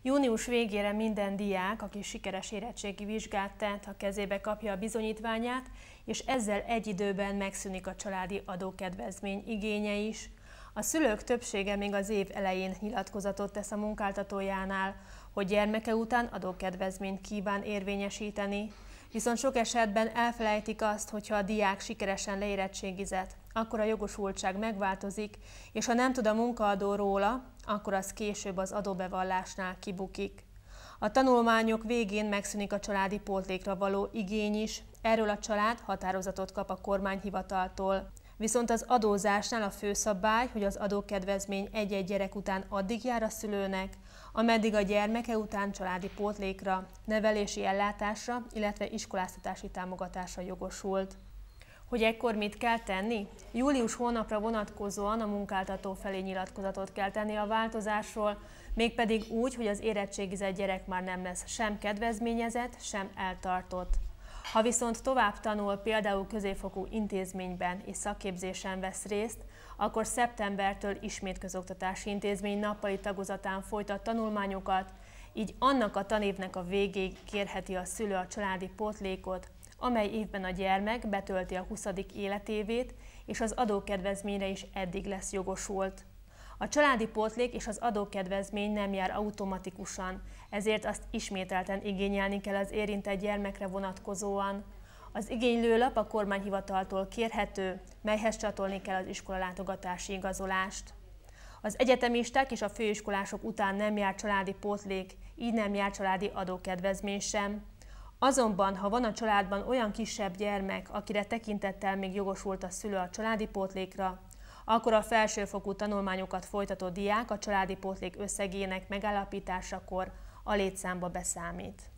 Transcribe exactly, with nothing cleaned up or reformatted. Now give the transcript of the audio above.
Június végére minden diák, aki sikeres érettségi vizsgát tett, a kezébe kapja a bizonyítványát, és ezzel egy időben megszűnik a családi adókedvezmény igénye is. A szülők többsége még az év elején nyilatkozatot tesz a munkáltatójánál, hogy gyermeke után adókedvezményt kíván érvényesíteni. Viszont sok esetben elfelejtik azt, hogyha a diák sikeresen leérettségizett, akkor a jogosultság megváltozik, és ha nem tud a munkaadó róla, akkor az később az adóbevallásnál kibukik. A tanulmányok végén megszűnik a családi pótlékra való igény is, erről a család határozatot kap a kormányhivataltól. Viszont az adózásnál a fő szabály, hogy az adókedvezmény egy-egy gyerek után addig jár a szülőnek, ameddig a gyermeke után családi pótlékra, nevelési ellátásra, illetve iskoláztatási támogatásra jogosult. Hogy ekkor mit kell tenni? Július hónapra vonatkozóan a munkáltató felé nyilatkozatot kell tenni a változásról, mégpedig úgy, hogy az érettségizett gyerek már nem lesz sem kedvezményezett, sem eltartott. Ha viszont tovább tanul, például középfokú intézményben és szakképzésen vesz részt, akkor szeptembertől ismét közoktatási intézmény nappali tagozatán folytat tanulmányokat, így annak a tanévnek a végéig kérheti a szülő a családi pótlékot, amely évben a gyermek betölti a huszadik életévét, és az adókedvezményre is eddig lesz jogosult. A családi pótlék és az adókedvezmény nem jár automatikusan, ezért azt ismételten igényelni kell az érintett gyermekre vonatkozóan. Az igénylőlap a kormányhivataltól kérhető, melyhez csatolni kell az iskolalátogatási igazolást. Az egyetemisták és a főiskolások után nem jár családi pótlék, így nem jár családi adókedvezmény sem. Azonban, ha van a családban olyan kisebb gyermek, akire tekintettel még jogosult a szülő a családi pótlékra, akkor a felsőfokú tanulmányokat folytató diák a családi pótlék összegének megállapításakor a létszámba beszámít.